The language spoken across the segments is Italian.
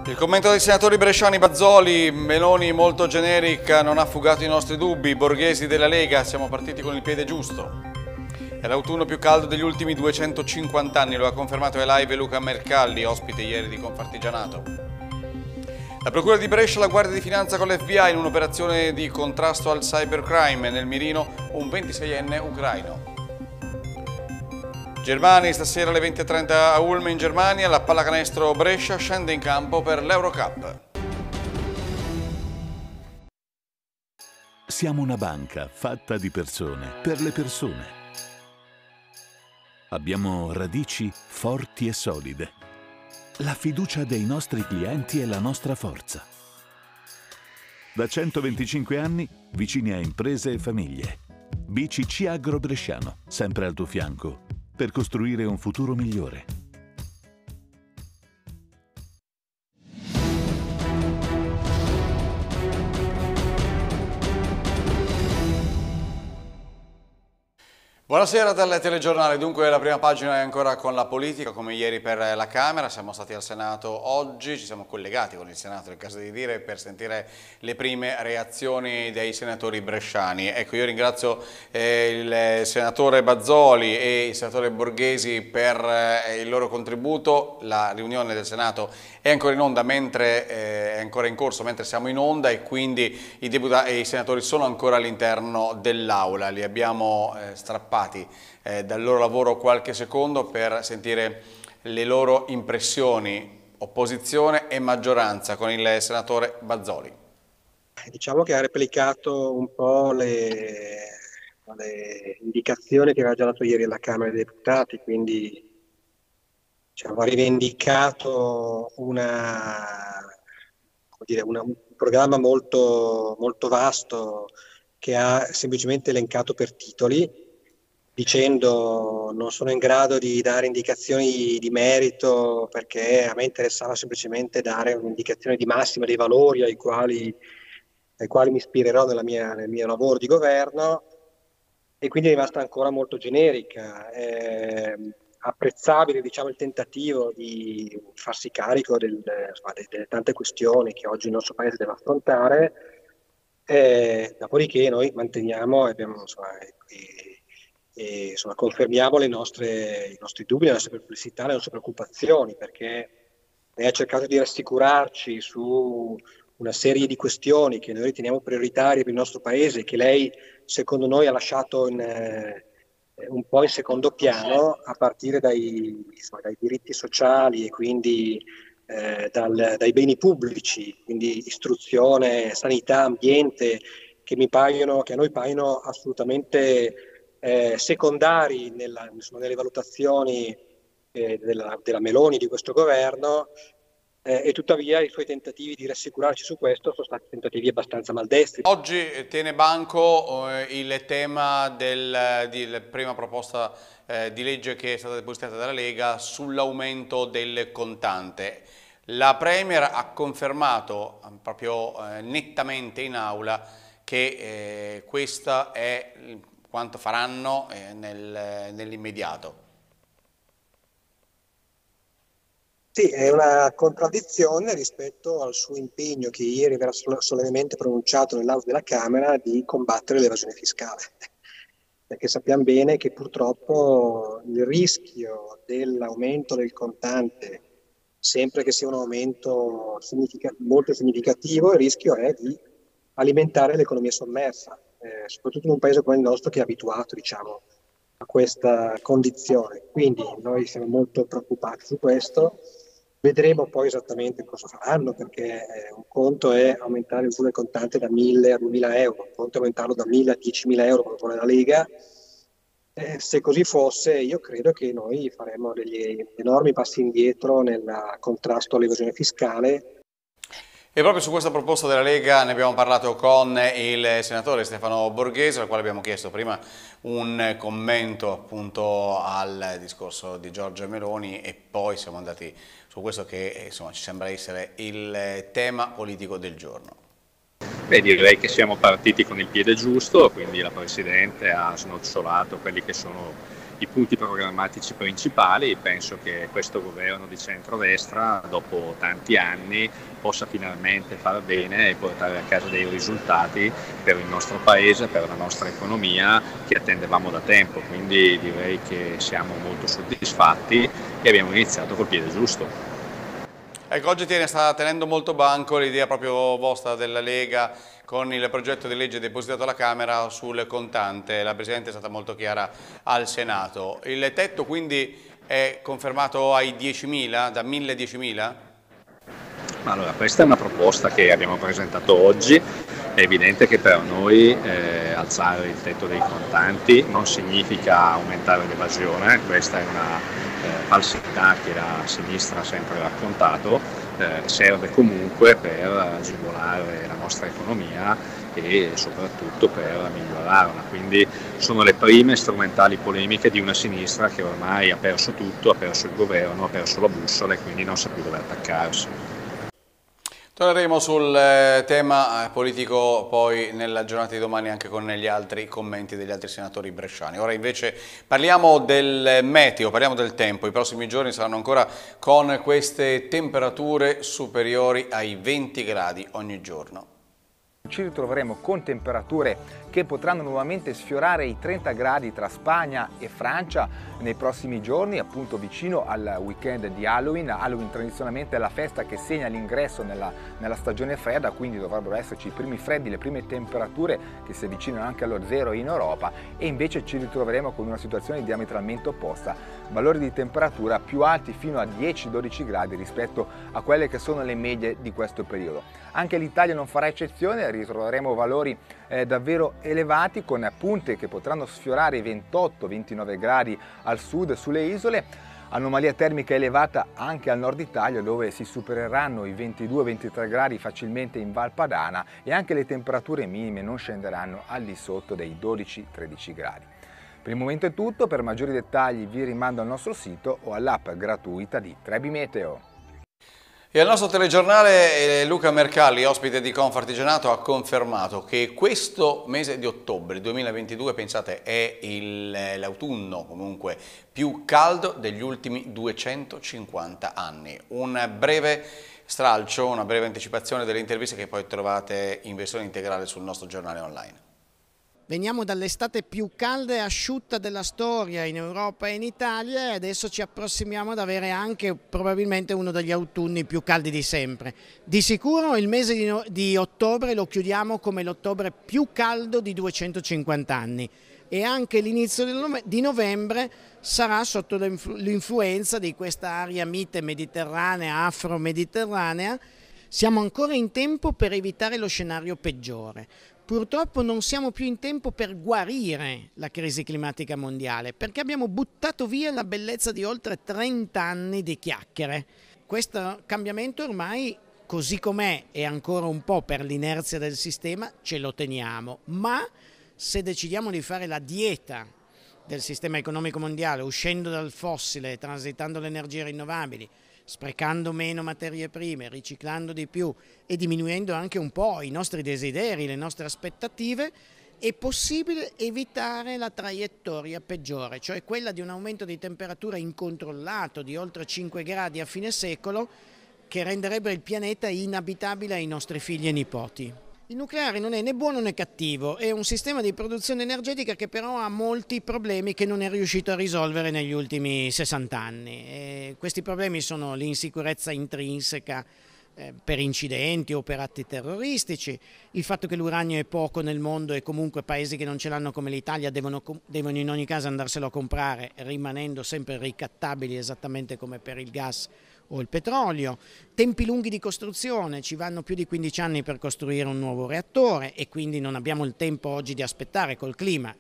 Il commento dei senatori bresciani Bazoli: Meloni molto generica, non ha fugato i nostri dubbi. Borghesi della Lega: siamo partiti con il piede giusto. È l'autunno più caldo degli ultimi 250 anni, lo ha confermato Live Luca Mercalli, ospite ieri di Confartigianato. La Procura di Brescia, la Guardia di Finanza con l'FBI in un'operazione di contrasto al cybercrime, nel mirino un 26enne ucraino. Germania, stasera alle 20:30 a Ulm in Germania, la pallacanestro Brescia scende in campo per l'Eurocup. Siamo una banca fatta di persone, per le persone. Abbiamo radici forti e solide. La fiducia dei nostri clienti è la nostra forza. Da 125 anni, vicini a imprese e famiglie. BCC Agro Bresciano, sempre al tuo fianco, per costruire un futuro migliore. Buonasera dal telegiornale. Dunque la prima pagina è ancora con la politica, come ieri per la Camera. Siamo stati al Senato oggi, ci siamo collegati con il Senato, è il caso di dire, per sentire le prime reazioni dei senatori bresciani. Ecco, io ringrazio il senatore Bazoli e il senatore Borghesi per il loro contributo. La riunione del Senato è ancora in onda, è ancora in corso mentre siamo in onda, e quindi i deputati e i senatori sono ancora all'interno dell'Aula. Li abbiamo strappati dal loro lavoro qualche secondo per sentire le loro impressioni, opposizione e maggioranza, con il senatore Bazoli. Diciamo che ha replicato un po' le indicazioni che aveva già dato ieri alla Camera dei Deputati, quindi ha rivendicato un programma molto, molto vasto, che ha semplicemente elencato per titoli, dicendo: non sono in grado di dare indicazioni di merito, perché a me interessava semplicemente dare un'indicazione di massima dei valori ai quali mi ispirerò nel mio lavoro di governo, e quindi è rimasta ancora molto generica. Apprezzabile, diciamo, il tentativo di farsi carico delle tante questioni che oggi il nostro Paese deve affrontare, dopodiché noi manteniamo e confermiamo i nostri dubbi, le nostre perplessità, le nostre preoccupazioni, perché lei ha cercato di rassicurarci su una serie di questioni che noi riteniamo prioritarie per il nostro Paese, che lei, secondo noi, ha lasciato un po' in secondo piano, a partire dai diritti sociali e quindi dai beni pubblici, quindi istruzione, sanità, ambiente, che a noi paiono assolutamente secondari nelle valutazioni della Meloni, di questo governo, e tuttavia i suoi tentativi di rassicurarci su questo sono stati tentativi abbastanza maldestri. Oggi tiene banco il tema della prima proposta di legge che è stata depositata dalla Lega sull'aumento del contante. La Premier ha confermato proprio nettamente in aula che questo è quanto faranno nell'immediato. Sì, è una contraddizione rispetto al suo impegno, che ieri verrà solennemente pronunciato nell'Aula della Camera, di combattere l'evasione fiscale. Perché sappiamo bene che purtroppo il rischio dell'aumento del contante, sempre che sia un aumento molto significativo, il rischio è di alimentare l'economia sommersa, soprattutto in un paese come il nostro, che è abituato, diciamo, a questa condizione. Quindi noi siamo molto preoccupati su questo. Vedremo poi esattamente cosa faranno, perché un conto è aumentare il volume contante da 1.000 a 2.000 euro, un conto è aumentarlo da 1.000 a 10.000 euro, come vuole la Lega. Se così fosse, io credo che noi faremo degli enormi passi indietro nel contrasto all'evasione fiscale. E proprio su questa proposta della Lega ne abbiamo parlato con il senatore Stefano Borghese, al quale abbiamo chiesto prima un commento appunto al discorso di Giorgia Meloni, e poi siamo andati su questo che insomma ci sembra essere il tema politico del giorno. Beh, direi che siamo partiti con il piede giusto, quindi la Presidente ha snocciolato quelli che sono i punti programmatici principali. Penso che questo governo di centrodestra, dopo tanti anni, possa finalmente far bene e portare a casa dei risultati per il nostro Paese, per la nostra economia, che attendevamo da tempo. Quindi direi che siamo molto soddisfatti e abbiamo iniziato col piede giusto. Ecco, oggi sta tenendo molto banco l'idea proprio vostra della Lega con il progetto di legge depositato alla Camera sul contante. La Presidente è stata molto chiara al Senato. Il tetto quindi è confermato ai 10.000, da 1.000 a 10.000? Allora, questa è una proposta che abbiamo presentato oggi. È evidente che per noi alzare il tetto dei contanti non significa aumentare l'evasione, questa è una falsità che la sinistra ha sempre raccontato, serve comunque per agevolare la nostra economia e soprattutto per migliorarla. Quindi sono le prime strumentali polemiche di una sinistra che ormai ha perso tutto, ha perso il governo, ha perso la bussola e quindi non sa più dove attaccarsi. Torneremo sul tema politico poi nella giornata di domani anche con gli altri commenti degli altri senatori bresciani. Ora invece parliamo del meteo, parliamo del tempo. I prossimi giorni saranno ancora con queste temperature superiori ai 20 gradi ogni giorno. Ci ritroveremo con temperature che potranno nuovamente sfiorare i 30 gradi tra Spagna e Francia nei prossimi giorni, appunto vicino al weekend di Halloween. Halloween tradizionalmente è la festa che segna l'ingresso nella stagione fredda, quindi dovrebbero esserci i primi freddi, le prime temperature che si avvicinano anche allo zero in Europa, e invece ci ritroveremo con una situazione diametralmente opposta, valori di temperatura più alti fino a 10-12 gradi rispetto a quelle che sono le medie di questo periodo. Anche l'Italia non farà eccezione, ritroveremo valori davvero elevati con punte che potranno sfiorare i 28-29 gradi al sud sulle isole, anomalia termica elevata anche al nord Italia dove si supereranno i 22-23 gradi facilmente in Val Padana, e anche le temperature minime non scenderanno al di sotto dei 12-13 gradi. Per il momento è tutto, per maggiori dettagli vi rimando al nostro sito o all'app gratuita di Trebi Meteo. E al nostro telegiornale Luca Mercalli, ospite di Confartigianato, ha confermato che questo mese di ottobre 2022, pensate, è l'autunno comunque più caldo degli ultimi 250 anni. Un breve stralcio, una breve anticipazione delle interviste che poi trovate in versione integrale sul nostro giornale online. Veniamo dall'estate più calda e asciutta della storia in Europa e in Italia, e adesso ci approssimiamo ad avere anche probabilmente uno degli autunni più caldi di sempre. Di sicuro il mese di ottobre lo chiudiamo come l'ottobre più caldo di 250 anni, e anche l'inizio di novembre sarà sotto l'influenza di questa aria mite mediterranea, afro-mediterranea. Siamo ancora in tempo per evitare lo scenario peggiore. Purtroppo non siamo più in tempo per guarire la crisi climatica mondiale, perché abbiamo buttato via la bellezza di oltre 30 anni di chiacchiere. Questo cambiamento ormai, così com'è e ancora un po' per l'inerzia del sistema, ce lo teniamo, ma se decidiamo di fare la dieta del sistema economico mondiale, uscendo dal fossile, transitando le energie rinnovabili, sprecando meno materie prime, riciclando di più e diminuendo anche un po' i nostri desideri, le nostre aspettative, è possibile evitare la traiettoria peggiore, cioè quella di un aumento di temperatura incontrollato di oltre 5 gradi a fine secolo, che renderebbe il pianeta inabitabile ai nostri figli e nipoti. Il nucleare non è né buono né cattivo, è un sistema di produzione energetica che però ha molti problemi che non è riuscito a risolvere negli ultimi 60 anni. E questi problemi sono l'insicurezza intrinseca per incidenti o per atti terroristici, il fatto che l'uranio è poco nel mondo e comunque paesi che non ce l'hanno come l'Italia devono in ogni caso andarselo a comprare, rimanendo sempre ricattabili esattamente come per il gas o il petrolio, tempi lunghi di costruzione, ci vanno più di 15 anni per costruire un nuovo reattore e quindi non abbiamo il tempo oggi di aspettare col clima.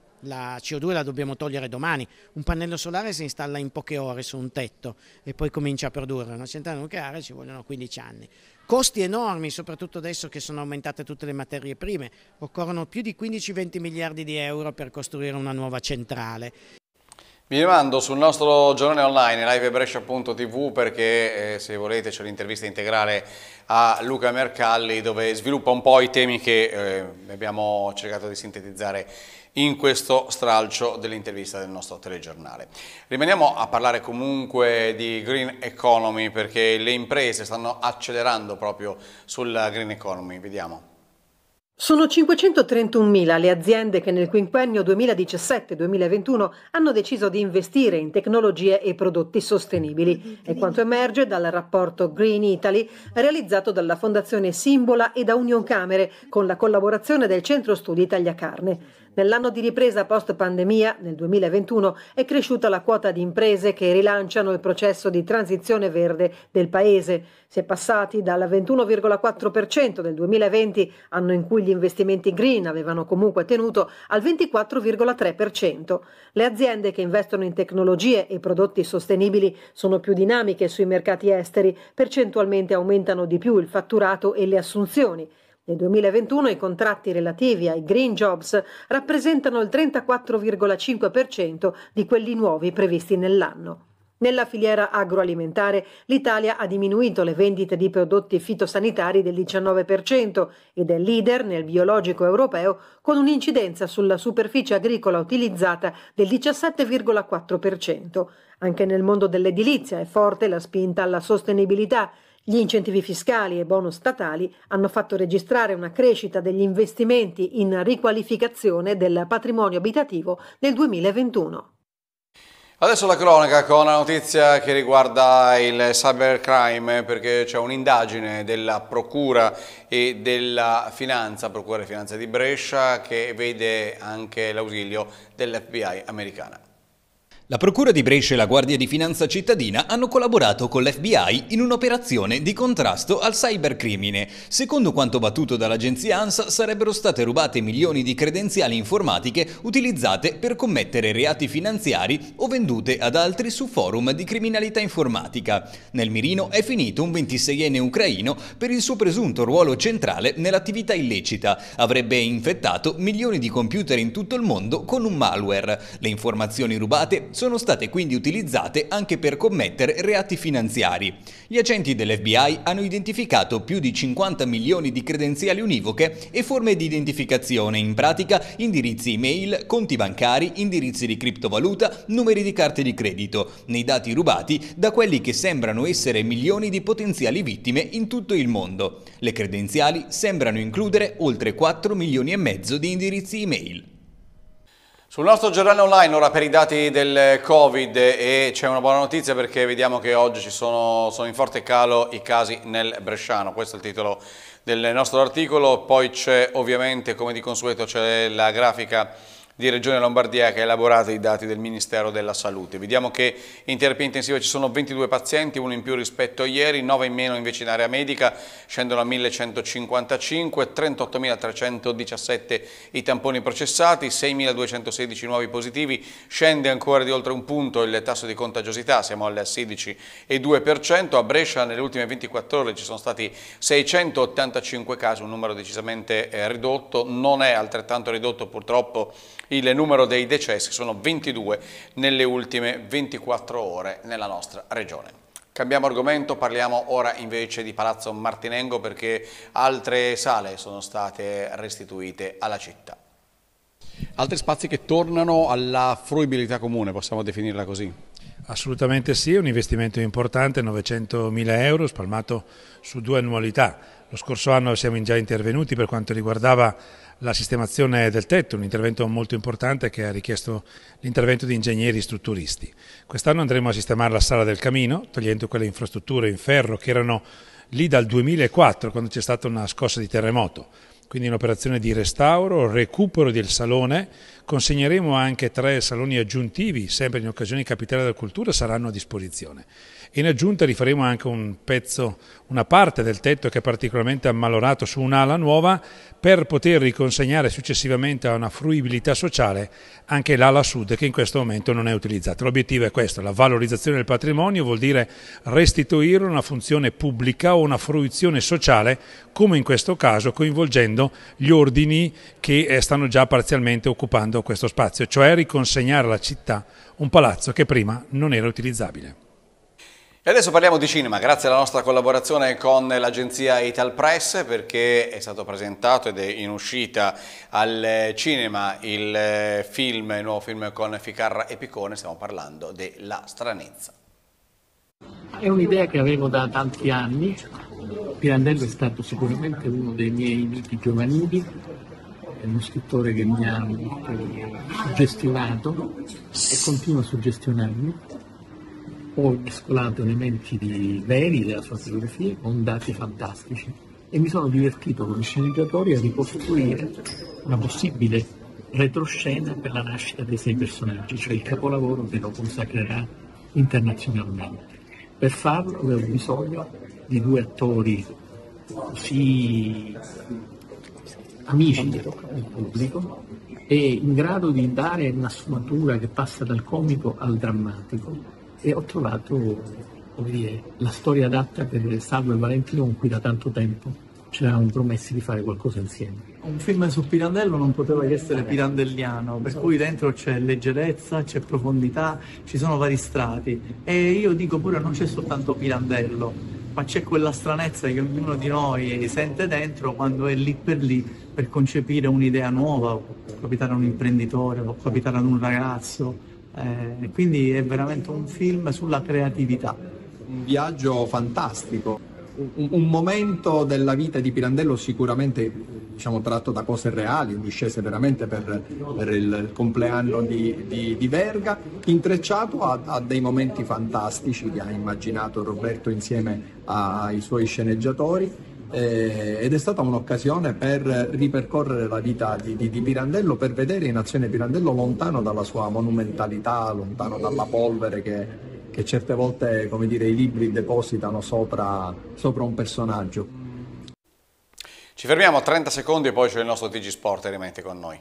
La CO2 la dobbiamo togliere domani, un pannello solare si installa in poche ore su un tetto e poi comincia a produrre. Una centrale nucleare ci vogliono 15 anni. Costi enormi, soprattutto adesso che sono aumentate tutte le materie prime, occorrono più di 15-20 miliardi di euro per costruire una nuova centrale. Vi rimando sul nostro giornale online livebrescia.tv perché se volete c'è l'intervista integrale a Luca Mercalli dove sviluppa un po' i temi che abbiamo cercato di sintetizzare in questo stralcio dell'intervista del nostro telegiornale. Rimaniamo a parlare comunque di green economy perché le imprese stanno accelerando proprio sulla green economy. Vediamo. Sono 531.000 le aziende che nel quinquennio 2017-2021 hanno deciso di investire in tecnologie e prodotti sostenibili. È quanto emerge dal rapporto Green Italy realizzato dalla Fondazione Simbola e da Unioncamere con la collaborazione del Centro Studi Tagliacarne. Nell'anno di ripresa post-pandemia, nel 2021, è cresciuta la quota di imprese che rilanciano il processo di transizione verde del Paese. Si è passati dal 21,4% del 2020, anno in cui gli investimenti green avevano comunque tenuto, al 24,3%. Le aziende che investono in tecnologie e prodotti sostenibili sono più dinamiche sui mercati esteri, percentualmente aumentano di più il fatturato e le assunzioni. Nel 2021 i contratti relativi ai green jobs rappresentano il 34,5% di quelli nuovi previsti nell'anno. Nella filiera agroalimentare l'Italia ha diminuito le vendite di prodotti fitosanitari del 19% ed è leader nel biologico europeo con un'incidenza sulla superficie agricola utilizzata del 17,4%. Anche nel mondo dell'edilizia è forte la spinta alla sostenibilità. Gli incentivi fiscali e bonus statali hanno fatto registrare una crescita degli investimenti in riqualificazione del patrimonio abitativo nel 2021. Adesso la cronaca con la notizia che riguarda il cybercrime perché c'è un'indagine della Procura e della Finanza, Procura e Finanza di Brescia, che vede anche l'ausilio dell'FBI americana. La Procura di Brescia e la Guardia di Finanza Cittadina hanno collaborato con l'FBI in un'operazione di contrasto al cybercrimine. Secondo quanto battuto dall'agenzia ANSA, sarebbero state rubate milioni di credenziali informatiche utilizzate per commettere reati finanziari o vendute ad altri su forum di criminalità informatica. Nel mirino è finito un 26enne ucraino per il suo presunto ruolo centrale nell'attività illecita. Avrebbe infettato milioni di computer in tutto il mondo con un malware. Le informazioni rubate sono state quindi utilizzate anche per commettere reati finanziari. Gli agenti dell'FBI hanno identificato più di 50 milioni di credenziali univoche e forme di identificazione, in pratica indirizzi email, conti bancari, indirizzi di criptovaluta, numeri di carte di credito, nei dati rubati da quelli che sembrano essere milioni di potenziali vittime in tutto il mondo. Le credenziali sembrano includere oltre 4 milioni e mezzo di indirizzi email. Sul nostro giornale online ora per i dati del Covid e c'è una buona notizia perché vediamo che oggi sono in forte calo i casi nel Bresciano, questo è il titolo del nostro articolo, poi c'è ovviamente come di consueto c'è la grafica di Regione Lombardia che ha elaborato i dati del Ministero della Salute. Vediamo che in terapia intensiva ci sono 22 pazienti, uno in più rispetto a ieri, 9 in meno invece in area medica, scendono a 1155, 38.317 i tamponi processati, 6.216 nuovi positivi, scende ancora di oltre un punto il tasso di contagiosità, siamo al 16,2%, a Brescia nelle ultime 24 ore ci sono stati 685 casi, un numero decisamente ridotto, non è altrettanto ridotto purtroppo il numero dei decessi, sono 22 nelle ultime 24 ore nella nostra regione. Cambiamo argomento, parliamo ora invece di Palazzo Martinengo perché altre sale sono state restituite alla città. Altri spazi che tornano alla fruibilità comune, possiamo definirla così? Assolutamente sì, è un investimento importante, 900.000 euro spalmato su 2 annualità. Lo scorso anno siamo già intervenuti per quanto riguardava la sistemazione del tetto, un intervento molto importante che ha richiesto l'intervento di ingegneri strutturisti. Quest'anno andremo a sistemare la sala del camino, togliendo quelle infrastrutture in ferro che erano lì dal 2004, quando c'è stata una scossa di terremoto. Quindi un'operazione di restauro, recupero del salone, consegneremo anche 3 saloni aggiuntivi, sempre in occasione di Capitale della Cultura, saranno a disposizione. In aggiunta rifaremo anche un pezzo, una parte del tetto che è particolarmente ammalorato su un'ala nuova per poter riconsegnare successivamente a una fruibilità sociale anche l'ala sud che in questo momento non è utilizzata. L'obiettivo è questo, la valorizzazione del patrimonio vuol dire restituire una funzione pubblica o una fruizione sociale come in questo caso coinvolgendo gli ordini che stanno già parzialmente occupando creato questo spazio, cioè riconsegnare alla città un palazzo che prima non era utilizzabile. E adesso parliamo di cinema, grazie alla nostra collaborazione con l'agenzia Italpress, perché è stato presentato ed è in uscita al cinema il nuovo film con Ficarra e Piccone, stiamo parlando de La stranezza. È un'idea che avevo da tanti anni. Pirandello è stato sicuramente uno dei miei miti giovanili, è uno scrittore che mi ha suggestionato e continua a suggestionarmi. Ho mescolato elementi veri della sua filosofia con dati fantastici e mi sono divertito con i sceneggiatori a ricostruire una possibile retroscena per la nascita dei 6 personaggi, cioè il capolavoro che lo consacrerà internazionalmente. Per farlo avevo bisogno di 2 attori così amici del pubblico e in grado di dare una sfumatura che passa dal comico al drammatico. E ho trovato, come dire, la storia adatta per Salvo e Valentino, con cui da tanto tempo ci eravamo promessi di fare qualcosa insieme. Un film su Pirandello non poteva che essere pirandelliano, per cui dentro c'è leggerezza, c'è profondità, ci sono vari strati. E io dico pure non c'è soltanto Pirandello, ma c'è quella stranezza che ognuno di noi sente dentro quando è lì per concepire un'idea nuova, può capitare a un imprenditore, può capitare ad un ragazzo. Quindi è veramente un film sulla creatività. Un viaggio fantastico, un momento della vita di Pirandello sicuramente tratto da cose reali, discese veramente per il compleanno di Verga, intrecciato a dei momenti fantastici che ha immaginato Roberto insieme ai suoi sceneggiatori. Ed è stata un'occasione per ripercorrere la vita di Pirandello, per vedere in azione Pirandello lontano dalla sua monumentalità, lontano dalla polvere che certe volte, come dire, i libri depositano sopra un personaggio. Ci fermiamo a 30 secondi e poi c'è il nostro TG Sport e rimette con noi.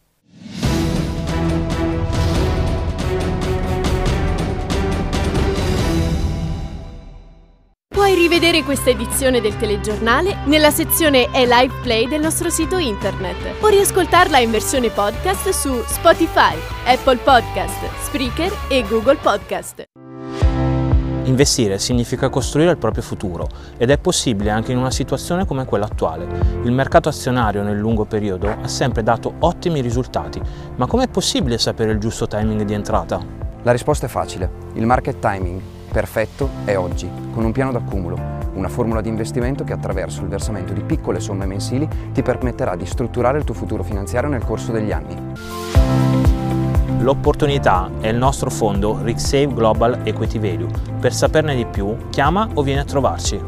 Puoi rivedere questa edizione del telegiornale nella sezione e-Live Play del nostro sito internet o riascoltarla in versione podcast su Spotify, Apple Podcast, Spreaker e Google Podcast. Investire significa costruire il proprio futuro ed è possibile anche in una situazione come quella attuale. Il mercato azionario nel lungo periodo ha sempre dato ottimi risultati, ma com'è possibile sapere il giusto timing di entrata? La risposta è facile, il market timing perfetto è oggi, con un piano d'accumulo, una formula di investimento che attraverso il versamento di piccole somme mensili ti permetterà di strutturare il tuo futuro finanziario nel corso degli anni. L'opportunità è il nostro fondo RiskSave Global Equity Value. Per saperne di più, chiama o vieni a trovarci.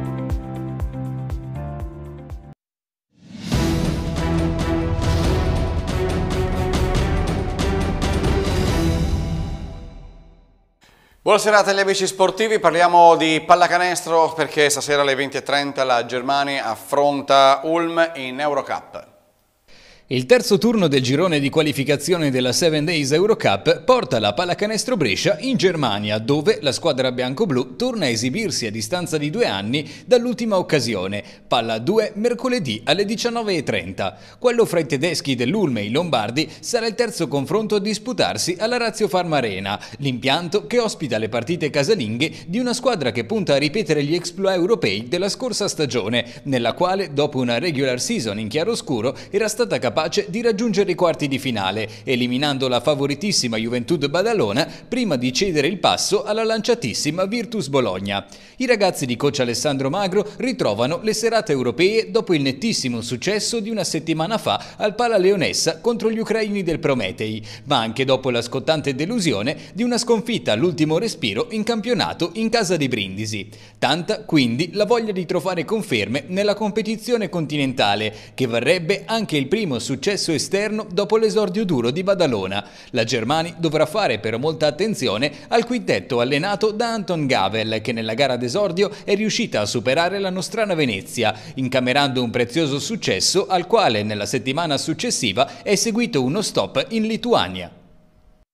Buona serata agli amici sportivi, parliamo di pallacanestro perché stasera alle 20:30 la Germania affronta Ulm in Eurocup. Il terzo turno del girone di qualificazione della 7 Days Eurocup porta la Pallacanestro Brescia in Germania, dove la squadra bianco-blu torna a esibirsi a distanza di 2 anni dall'ultima occasione. Palla 2 mercoledì alle 19:30. Quello fra i tedeschi dell'Ulm e i lombardi sarà il terzo confronto a disputarsi alla Ratio Pharma Arena, l'impianto che ospita le partite casalinghe di una squadra che punta a ripetere gli exploit europei della scorsa stagione, nella quale dopo una regular season in chiaroscuro era stata capace di raggiungere i quarti di finale, eliminando la favoritissima Juventud Badalona prima di cedere il passo alla lanciatissima Virtus Bologna. I ragazzi di coach Alessandro Magro ritrovano le serate europee dopo il nettissimo successo di una settimana fa al Pala Leonessa contro gli ucraini del Prometei, ma anche dopo la scottante delusione di una sconfitta all'ultimo respiro in campionato in casa di Brindisi. Tanta quindi la voglia di trovare conferme nella competizione continentale, che varrebbe anche il primo successo esterno dopo l'esordio duro di Badalona. La Germania dovrà fare però molta attenzione al quintetto allenato da Anton Gavel, che nella gara d'esordio è riuscita a superare la nostrana Venezia, incamerando un prezioso successo al quale nella settimana successiva è seguito uno stop in Lituania.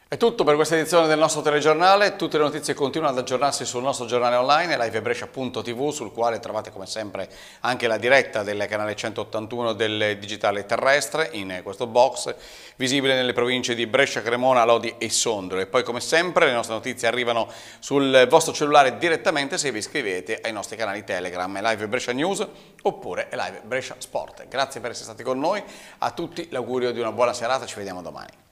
È tutto per questa edizione del nostro telegiornale. Tutte le notizie continuano ad aggiornarsi sul nostro giornale online, livebrescia.tv, sul quale trovate come sempre anche la diretta del canale 181 del digitale terrestre, in questo box visibile nelle province di Brescia, Cremona, Lodi e Sondrio. E poi come sempre le nostre notizie arrivano sul vostro cellulare direttamente se vi iscrivete ai nostri canali Telegram, Live Brescia News oppure Live Brescia Sport. Grazie per essere stati con noi, a tutti l'augurio di una buona serata, ci vediamo domani.